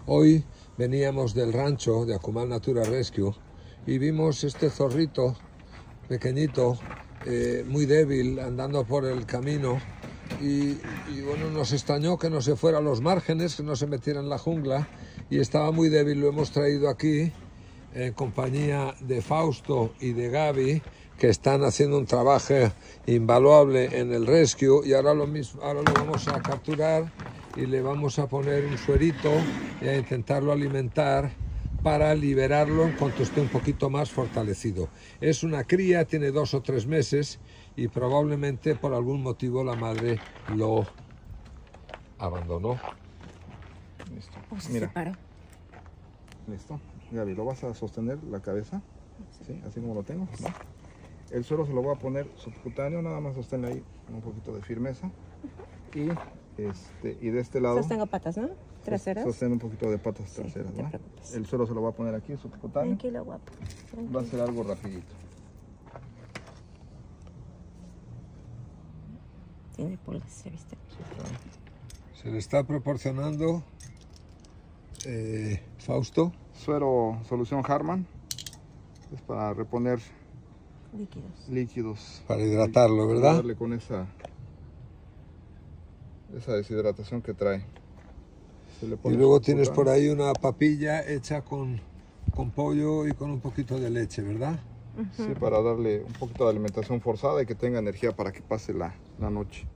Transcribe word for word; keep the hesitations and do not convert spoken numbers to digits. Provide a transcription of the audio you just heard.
Hoy veníamos del rancho de Akumal Natura Rescue y vimos este zorrito pequeñito, eh, muy débil, andando por el camino y, y bueno, nos extrañó que no se fuera a los márgenes, que no se metiera en la jungla, y estaba muy débil. Lo hemos traído aquí en compañía de Fausto y de Gaby, que están haciendo un trabajo invaluable en el rescue, y ahora lo mismo, ahora lo vamos a capturar y le vamos a poner un suerito y a intentarlo alimentar para liberarlo en cuanto esté un poquito más fortalecido. Es una cría, tiene dos o tres meses y probablemente por algún motivo la madre lo abandonó. Listo. O se Mira. separó. Listo. Gaby, lo vas a sostener la cabeza, ¿sí? Así como lo tengo, ¿no? El suero se lo voy a poner subcutáneo, nada más sosténle ahí un poquito de firmeza. Y, este, y de este lado... Sostengo patas, ¿no? Traseras. Sostén un poquito de patas Sí, traseras, no te ¿no? preocupes. El suero se lo voy a poner aquí subcutáneo. Tranquilo, guapo. Tranquilo. Va a ser algo rapidito. Tiene pulgas, ¿se viste? Sí, claro. Se le está proporcionando eh, Fausto. Suero solución Harman. Es para reponer Líquidos. líquidos. Para hidratarlo, ¿verdad? Darle con esa, esa deshidratación que trae. Se le Y pone luego tienes subcutáneo. por ahí una papilla hecha con, con pollo y con un poquito de leche, ¿verdad? Sí, para darle un poquito de alimentación forzada y que tenga energía para que pase la, la noche.